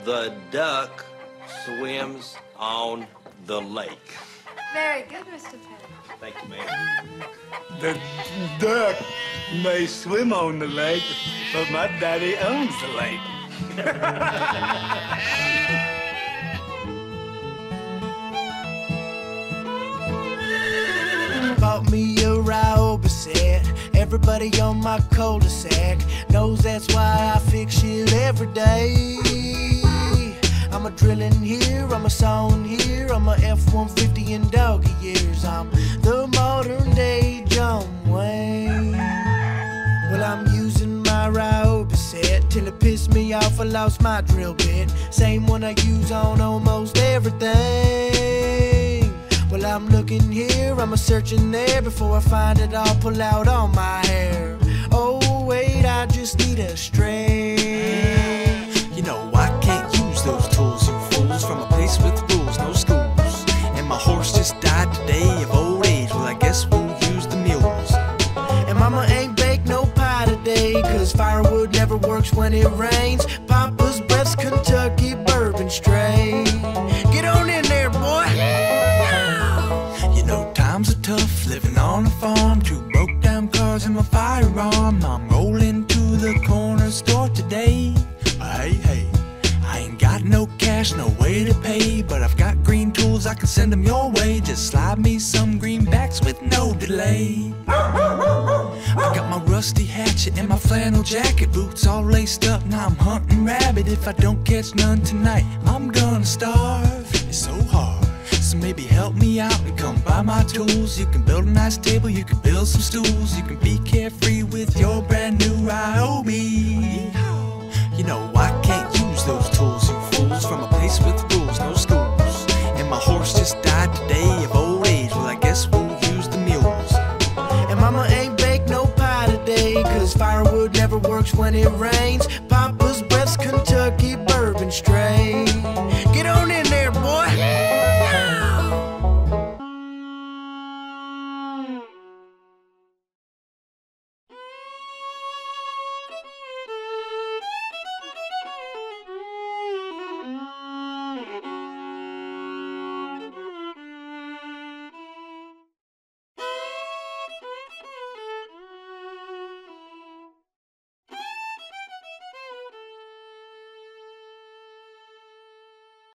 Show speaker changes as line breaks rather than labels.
The duck swims on the lake.
Very good, Mr. Penn.
Thank you, ma'am.
The duck may swim on the lake, but my daddy owns the lake.
Bought me a Ryobi set. Everybody on my cul-de-sac knows that's why I fix shit every day. I'm a drillin' here, I'm a sawin' here, I'm a F-150 in doggy years. I'm the modern day John Wayne. Well, I'm using my Ryobi set till it pissed me off. I lost my drill bit, same one I use on almost everything. Well, I'm looking here, I'm a searching there. Before I find it, I'll pull out all my hair. Oh wait, I just need a straight.
You know I can't use those tools, you fools. From a place with rules, no schools. And my horse just died today of old age. Well, I guess we'll use the mules.
And mama ain't baked no pie today, cause firewood never works when it rains. Papa's breath's Kentucky bourbon straight. Get on in there, boy.
You know times are tough, living on a farm. 2 broke down cars and my firearm. I'm rolling to the corner store today. Hey, hey, I ain't got no cash, no way to pay, but I've got green tools, I can send them your way. Just slide me some greenbacks with no delay. I got my rusty hatchet and my flannel jacket, boots all laced up, now I'm hunting rabbit. If I don't catch none tonight, I'm gonna starve. It's so hard, so maybe help me out and come buy my tools. You can build a nice table, you can build some stools, you can be carefree with your brand new Ryobi. You know I can't use those tools, you fools. From a place with rules, no schools. And my horse just died today of old age. Well, I guess we'll use the mules.
And mama ain't baked no pie today, cause firewood never works when it rains. Papa